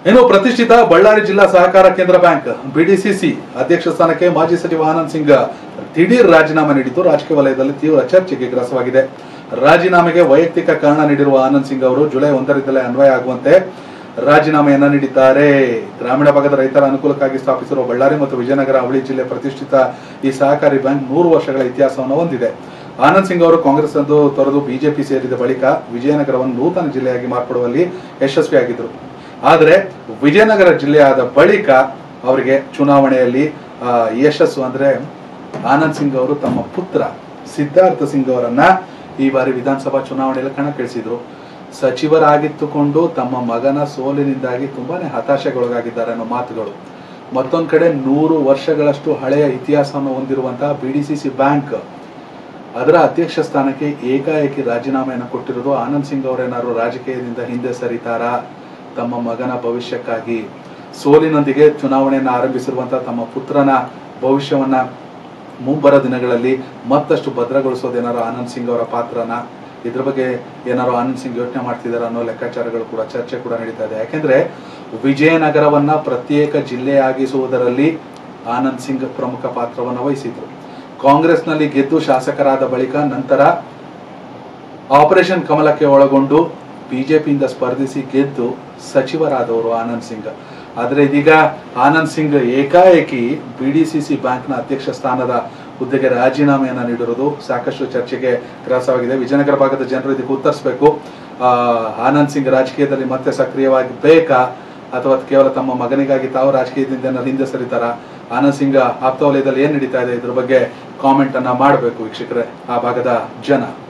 ಇನ್ನು ಪ್ರತಿಷ್ಠಿತ ಬಳ್ಳಾರಿ ಜಿಲ್ಲಾ ಸಹಕಾರ ಕೇಂದ್ರ ಬ್ಯಾಂಕ್ ಬಿಡಿಸಿಸಿ ಅಧ್ಯಕ್ಷ ಸ್ಥಾನಕ್ಕೆ ಮಾಜಿ ಸಚಿವ ಆನಂದ್ ಸಿಂಗ್ ದಿಢೀರ್ ರಾಜೀನಾಮೆ ನೀಡಿದ್ದು ರಾಜಕೀಯ ವಲಯದಲ್ಲಿ ತೀವ್ರ ಚರ್ಚೆಗೆ ಗ್ರಾಸವಾಗಿದೆ. ರಾಜೀನಾಮೆಗೆ ವೈಯಕ್ತಿಕ ಕಾರಣ ನೀಡಿರುವ ಆನಂದ್ ಸಿಂಗ್ ಅವರು ಜುಲೈ 1ರಿಂದಲೇ ಅನ್ವಯ ಆಗುವಂತೆ ರಾಜೀನಾಮೆಯನ್ನ ನೀಡಿದ್ದಾರೆ. ಗ್ರಾಮೀಣ ಭಾಗದ ರೈತರ ಅನುಕೂಲಕ್ಕಾಗಿ ಸ್ಥಾಪಿಸಿರುವ ಬಳ್ಳಾರಿ ಮತ್ತು ವಿಜಯನಗರ ಅವಳಿ ಜಿಲ್ಲೆ ಪ್ರತಿಷ್ಠಿತ ಈ ಸಹಕಾರಿ ಬ್ಯಾಂಕ್ 100 ವರ್ಷಗಳ ಇತಿಹಾಸವನ್ನು ಹೊಂದಿದೆ. ಆನಂದ್ ಸಿಂಗ್ ಅವರು ಕಾಂಗ್ರೆಸ್ ಅನ್ನು ತೊರೆದು ಬಿಜೆಪಿ ಸೇರಿದ ಬಳಿಕ ವಿಜಯನಗರವನ್ನು ನೂತನ ಜಿಲ್ಲೆಯಾಗಿ ಮಾರ್ಪಡುವಲ್ಲಿ ಯಶಸ್ವಿಯಾಗಿದ್ದರು. ಆದರೆ ವಿಜಯನಗರ ಜಿಲ್ಲೆಯಾದ ಬಳಿಕ ಅವರಿಗೆ ಚುನಾವಣೆಯಲ್ಲಿ ಯಶಸ್ಸು ಅಂದ್ರೆ ಆನಂದ್ ಸಿಂಗ್ ಅವರು ತಮ್ಮ ಪುತ್ರ ಸಿದ್ಧಾರ್ಥ ಸಿಂಗ್ ಅವರನ್ನ ಈ ಬಾರಿ ವಿಧಾನಸಭಾ ಚುನಾವಣೆಯಲ್ಲಿ ಕಣಕ್ಕಿಳಿಸಿದ್ರು. ಸಚಿವರಾಗಿತ್ತುಕೊಂಡು ತಮ್ಮ ಮಗನ ಸೋಲಿನಿಂದಾಗಿ ತುಂಬಾನೇ ಹತಾಶೆಗೊಳಗಾಗಿದ್ದಾರೆ ಅನ್ನೋ ಮಾತುಗಳು. ಮತ್ತೊಂದು ಕಡೆ 100 ವರ್ಷಗಳಷ್ಟು ಹಳೆಯ ಇತಿಹಾಸವನ್ನು ಹೊಂದಿರುವಂತಹ ಬಿಡಿಸಿಸಿ ಬ್ಯಾಂಕ್ ಅದರ ಅಧ್ಯಕ್ಷ ಸ್ಥಾನಕ್ಕೆ ಏಕಾಏಕಿ ರಾಜೀನಾಮೆಯನ್ನು ಕೊಟ್ಟಿರೋದು. ಆನಂದ್ ಸಿಂಗ್ ಅವರೇನಾದ್ರು ರಾಜಕೀಯದಿಂದ ಹಿಂದೆ ಸರಿತಾರಾ? ತಮ್ಮ ಮಗನ ಭವಿಷ್ಯಕ್ಕಾಗಿ ಸೋಲಿನೊಂದಿಗೆ ಚುನಾವಣೆಯನ್ನು ಆರಂಭಿಸಿರುವಂತಹ ತಮ್ಮ ಪುತ್ರನ ಭವಿಷ್ಯವನ್ನ ಮುಂಬರ ದಿನಗಳಲ್ಲಿ ಮತ್ತಷ್ಟು ಭದ್ರಗೊಳಿಸೋದೇನಾರು ಆನಂದ್ ಸಿಂಗ್ ಅವರ ಪಾತ್ರನ, ಇದ್ರ ಬಗ್ಗೆ ಏನಾರು ಆನಂದ್ ಸಿಂಗ್ ಯೋಚನೆ ಮಾಡ್ತಿದಾರ ಅನ್ನೋ ಲೆಕ್ಕಾಚಾರಗಳು ಕೂಡ ಚರ್ಚೆ ಕೂಡ ನಡೀತಾ ಇದೆ. ಯಾಕೆಂದ್ರೆ ವಿಜಯನಗರವನ್ನ ಪ್ರತ್ಯೇಕ ಜಿಲ್ಲೆಯಾಗಿಸುವುದರಲ್ಲಿ ಆನಂದ್ ಸಿಂಗ್ ಪ್ರಮುಖ ಪಾತ್ರವನ್ನು ವಹಿಸಿದ್ರು. ಕಾಂಗ್ರೆಸ್ನಲ್ಲಿ ಗೆದ್ದು ಶಾಸಕರಾದ ಬಳಿಕ ನಂತರ ಆಪರೇಷನ್ ಕಮಲಕ್ಕೆ ಒಳಗೊಂಡು ಬಿಜೆಪಿಯಿಂದ ಸ್ಪರ್ಧಿಸಿ ಗೆದ್ದು ಸಚಿವರಾದವರು ಆನಂದ್ ಸಿಂಗ್. ಆದರೆ ಇದೀಗ ಆನಂದ್ ಸಿಂಗ್ ಏಕಾಏಕಿ ಬಿಡಿಸಿಸಿ ಬ್ಯಾಂಕ್ನ ಅಧ್ಯಕ್ಷ ಸ್ಥಾನದ ಹುದ್ದೆಗೆ ರಾಜೀನಾಮೆಯನ್ನ ನೀಡಿರುವುದು ಸಾಕಷ್ಟು ಚರ್ಚೆಗೆ ಗ್ರಾಸವಾಗಿದೆ. ವಿಜಯನಗರ ಭಾಗದ ಜನರು ಇದಕ್ಕೆ ಉತ್ತರಿಸಬೇಕು. ಆನಂದ್ ಸಿಂಗ್ ರಾಜಕೀಯದಲ್ಲಿ ಮತ್ತೆ ಸಕ್ರಿಯವಾಗಿ ಬೇಕಾ ಅಥವಾ ಕೇವಲ ತಮ್ಮ ಮಗನಿಗಾಗಿ ತಾವು ರಾಜಕೀಯದಿಂದ ಹಿಂದೆ ಸರಿತಾರ? ಆನಂದ್ ಸಿಂಗ್ ಆಪ್ತ ವಲಯದಲ್ಲಿ ಏನ್ ನಡೀತಾ ಇದೆ ಇದ್ರ ಬಗ್ಗೆ ಕಾಮೆಂಟ್ ಅನ್ನ ಮಾಡಬೇಕು ವೀಕ್ಷಕರೇ, ಆ ಭಾಗದ ಜನ.